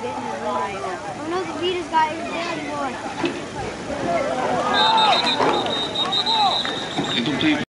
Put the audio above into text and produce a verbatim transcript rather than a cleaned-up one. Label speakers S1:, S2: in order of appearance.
S1: Oh no, the Vita's guy isn't there anymore.